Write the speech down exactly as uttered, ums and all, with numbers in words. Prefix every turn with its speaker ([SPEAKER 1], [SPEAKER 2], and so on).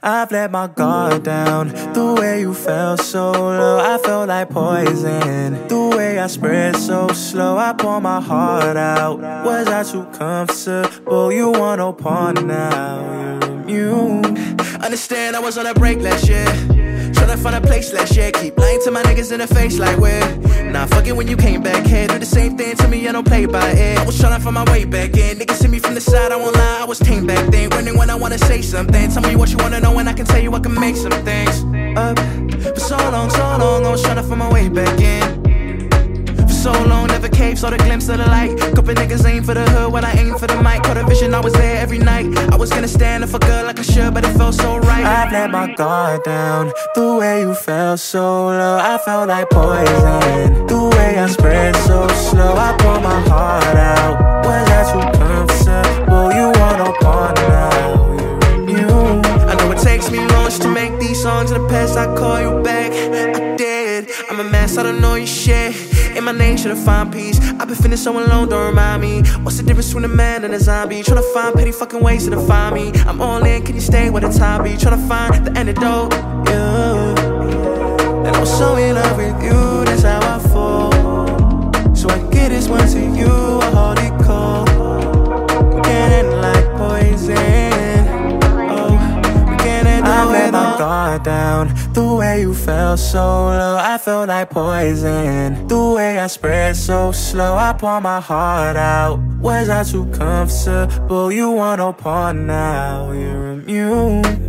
[SPEAKER 1] I've let my guard down. The way you felt so low, I felt like poison. The way I spread so slow, I pour my heart out. Was I too comfortable? You want no part now. You're immune.
[SPEAKER 2] Understand I was on a break last year, tryna find a place last year. Keep lying to my niggas in the face like we're not fucking when you came back here. Do the same thing to me, I don't play by it. I was tryna find my way back in. Niggas see me from the side, I won't lie, I was tame back then. Running when I wanna say something. Tell me what you wanna know and I can tell you I can make some things up. For so long, so long, I was tryna find my way back in. So long, never caved, saw the glimpse of the light. Couple niggas aim for the hood when I aim for the mic. Caught a vision, I was there every night. I was gonna stand up for good like I should, but it felt so right.
[SPEAKER 1] I've let my guard down. The way you felt so low, I felt like poison. The way I spread so slow, I pour my heart out. Was I too comfortable? You want no part now. You're immune.
[SPEAKER 2] I know it takes me months to make these songs. In the past, I call you back. I did. I'm a mess, I don't know your shit. In my name, should've found peace. I've been feeling so alone, don't remind me. What's the difference between a man and a zombie? Tryna find petty fucking ways to define me. I'm all in, can you stay where the time be? Tryna find the antidote, yeah. And I'm so in love with you, that's how I fall. So I get this one to you, I hold it cold. We can't end like poison. Oh, we can't end
[SPEAKER 1] I let my
[SPEAKER 2] all.
[SPEAKER 1] guard down. The way you felt so low, I felt like poison. The way I spread so slow, I pour my heart out. Was I too comfortable? You want no part now. You're immune.